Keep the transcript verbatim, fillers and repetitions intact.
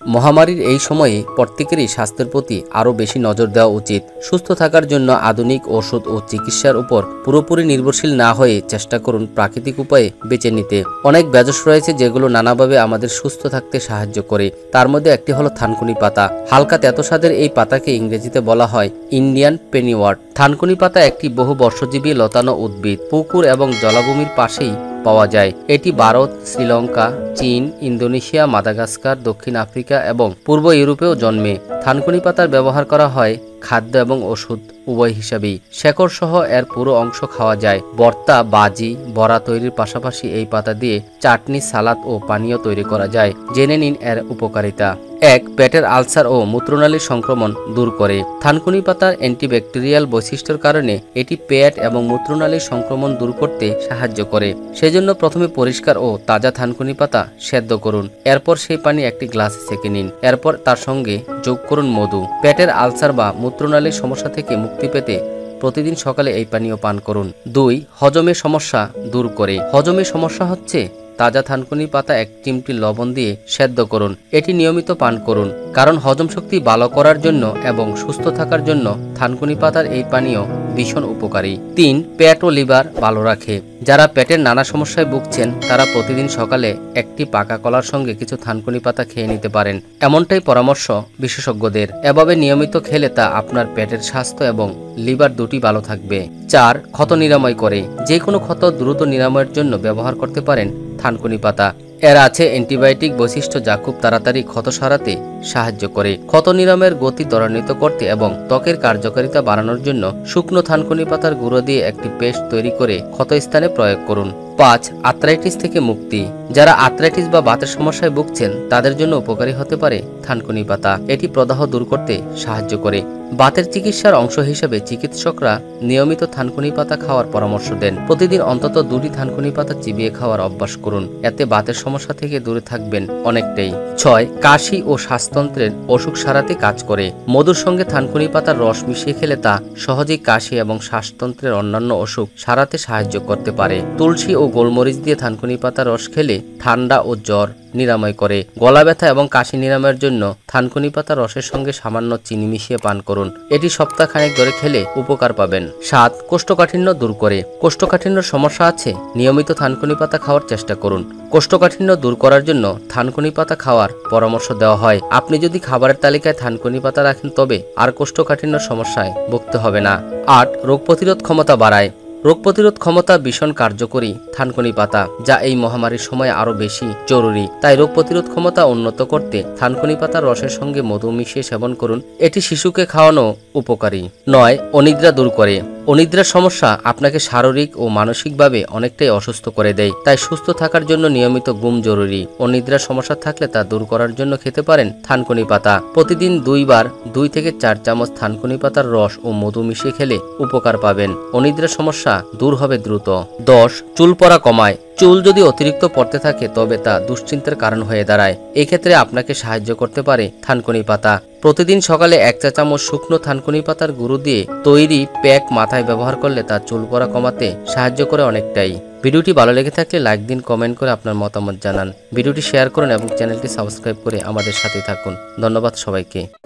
মহামারীর এই সময়ে প্রত্যেকেরই স্বাস্থ্যের প্রতি আরও বেশি নজর দেওয়া উচিত। সুস্থ থাকার জন্য আধুনিক ওষুধ ও চিকিৎসার উপর পুরোপুরি নির্ভরশীল না হয়ে চেষ্টা করুন প্রাকৃতিক উপায়ে বেঁচে নিতে। অনেক ভেষজ রয়েছে যেগুলো নানাভাবে আমাদের সুস্থ থাকতে সাহায্য করে। তার মধ্যে একটি হলো থানকুনি পাতা। হালকা তেতো স্বাদের এই পাতাকে ইংরেজিতে বলা হয় ইন্ডিয়ান পেনিওয়ার্ট। থানকুনি পাতা একটি বহু বর্ষজীবী লতানো উদ্ভিদ, পুকুর এবং জলাভূমির পাশেই পাওয়া যায়। এটি ভারত, শ্রীলঙ্কা, চীন, ইন্দোনেশিয়া, মাদাগাস্কার, দক্ষিণ আফ্রিকা এবং পূর্ব ইউরোপেও জন্মে। থানকুনি পাতার ব্যবহার করা হয় খাদ্য এবং ওষুধ উভয় হিসাবেই। শেকড় সহ এর পুরো অংশ খাওয়া যায়। ভর্তা, বাজি, বড়া তৈরির পাশাপাশি এই পাতা দিয়ে চাটনি, সালাদ ও পানীয় তৈরি করা যায়। জেনে নিন এর উপকারিতা। এক, পেটের আলসার ও মূত্রনালীর সংক্রমণ দূর করে। থানকুনি পাতার অ্যান্টিব্যাকটেরিয়াল বৈশিষ্ট্যের কারণে এটি পেট এবং মূত্রনালীর সংক্রমণ দূর করতে সাহায্য করে। সেজন্য প্রথমে পরিষ্কার ও তাজা থানকুনি পাতা সেদ্ধ করুন। এরপর সেই পানি একটি গ্লাসে ছেঁকে নিন। এরপর তার সঙ্গে যোগ করুন মধু। পেটের আলসার বা মূত্রনালীর সমস্যা থেকে মুক্তি পেতে প্রতিদিন সকালে এই পানীয় পান করুন। দুই, হজমের সমস্যা দূর করে। হজমের সমস্যা হচ্ছে তাজা থানকুনি পাতা এক চিমটি লবণ দিয়ে সেদ্ধ করুন। এটি নিয়মিত পান করুন, কারণ হজম শক্তি ভালো করার জন্য এবং সুস্থ থাকার জন্য থানকুনি পাতার এই পানীয় ভীষণ উপকারী। তিন, পেট ও লিভার ভালো রাখে। যারা পেটের নানা সমস্যায় ভুগছেন তারা প্রতিদিন সকালে একটি পাকা কলার সঙ্গে কিছু থানকুনি পাতা খেয়ে নিতে পারেন, এমনটাই পরামর্শ বিশেষজ্ঞদের। এভাবে নিয়মিত খেলে তা আপনার পেটের স্বাস্থ্য এবং লিভার দুটি ভালো থাকবে। চার, ক্ষত নিরাময় করে। যে কোনো ক্ষত দ্রুত নিরাময়ের জন্য ব্যবহার করতে পারেন থানকুনি পাতা। এর আছে অ্যান্টিবায়োটিক বৈশিষ্ট্য যা খুব তাড়াতাড়ি ক্ষত সারাতে সাহায্য করে। ক্ষত নিরাময়ের গতি ত্বরান্বিত করতে এবং ত্বকের কার্যকারিতা বাড়ানোর জন্য শুকনো থানকুনি পাতার গুঁড়ো দিয়ে একটি পেস্ট তৈরি করে ক্ষতস্থানে প্রয়োগ করুন। পাঁচ, আর্থ্রাইটিস থেকে মুক্তি। যারা আর্থ্রাইটিস বা বাতের সমস্যায় ভুগছেন তাদের জন্য উপকারী হতে পারে থানকুনি পাতা। এটি প্রদাহ দূর করতে সাহায্য করে। বাতের চিকিৎসার অংশ হিসেবে চিকিৎসকরা নিয়মিত থানকুনি পাতা খাওয়ার পরামর্শ দেন। প্রতিদিন অন্তত দুটি থানকুনি পাতা চিবিয়ে খাওয়ার অভ্যাস করুন। এতে বাতের সমস্যা থেকে দূরে থাকবেন অনেকটাই। ছয়, কাশি ও শ্বাসতন্ত্রের অসুখ সারাতে কাজ করে। মধুর সঙ্গে থানকুনি পাতার রস মিশিয়ে খেলে তা সহজেই কাশি এবং শ্বাসতন্ত্রের অন্যান্য অসুখ সারাতে সাহায্য করতে পারে। তুলসী ও গোলমরিচ দিয়ে থানকুনি পাতার রস খেলে ঠান্ডা ও জ্বর নিরাময় করে। গলা ব্যথা এবং কাশি নিরাময়ের জন্য থানকুনি পাতা রসের সঙ্গে সামান্য চিনি মিশিয়ে পান করুন। এটি সপ্তাহখানেক ধরে খেলে উপকার পাবেন। সাত, কোষ্ঠকাঠিন্য দূর করে। কোষ্ঠকাঠিন্যর সমস্যা আছে, নিয়মিত থানকুনি পাতা খাওয়ার চেষ্টা করুন। কোষ্ঠকাঠিন্য দূর করার জন্য থানকুনি পাতা খাওয়ার পরামর্শ দেওয়া হয়। আপনি যদি খাবারের তালিকায় থানকুনি পাতা রাখেন তবে আর কোষ্ঠকাঠিন্য সমস্যায় ভুগতে হবে না। আট, রোগ প্রতিরোধ ক্ষমতা বাড়ায়। রোগ প্রতিরোধ ক্ষমতা ভীষণ কার্যকরী থানকুনি পাতা, যা এই মহামারীর সময় আরো বেশি জরুরি। তাই রোগ প্রতিরোধ ক্ষমতা উন্নত করতে থানকুনি পাতার রসের সঙ্গে মধু মিশিয়ে সেবন করুন। এটি শিশুকে খাওয়ানো উপকারী। নয়, অনিদ্রা দূর করে। অনিদ্রার সমস্যা আপনাকে শারীরিক ও মানসিকভাবে অনেকটাই অসুস্থ করে দেয়। তাই সুস্থ থাকার জন্য নিয়মিত ঘুম জরুরি। অনিদ্রার সমস্যা থাকলে তা দূর করার জন্য খেতে পারেন থানকুনি পাতা। প্রতিদিন দুইবার দুই থেকে চার চামচ থানকুনি পাতার রস ও মধু মিশিয়ে খেলে উপকার পাবেন। অনিদ্রার সমস্যা দূর হবে দ্রুত। দশ, চুল পড়া কমায়। চুল যদি অতিরিক্ত পড়তে থাকে তবে তা দুশ্চিন্তার কারণ হয়ে দাঁড়ায়। এক্ষেত্রে আপনাকে সাহায্য করতে পারে থানকুনি পাতা। প্রতিদিন সকালে এক চা চামচ শুকনো থানকুনি পাতার গুঁড়ো দিয়ে তৈরি প্যাক মাথায় ব্যবহার করলে তা চুল পড়া কমাতে সাহায্য করে অনেকটাই। ভিডিওটি ভালো লেগে থাকলে লাইক দিন, কমেন্ট করে আপনার মতামত জানান। ভিডিওটি শেয়ার করুন এবং চ্যানেলটি সাবস্ক্রাইব করে আমাদের সাথে থাকুন। ধন্যবাদ সবাইকে।